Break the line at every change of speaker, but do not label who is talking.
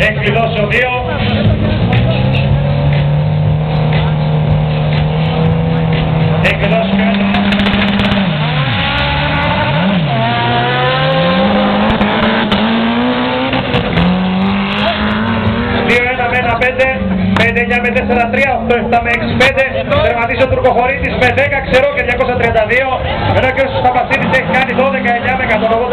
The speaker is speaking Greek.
Έχει κλειδώσει ο 2. Έχει κλειδώσει και ο 1. Με 1-5, 5-9 με 4-3, 8-7 με 6-5. Τερματίσει ο Τουρκοχωρίτης με 10 ξερό και 232. Ενώ και ο Παπασίδης έχει κάνει 12-9 με 180.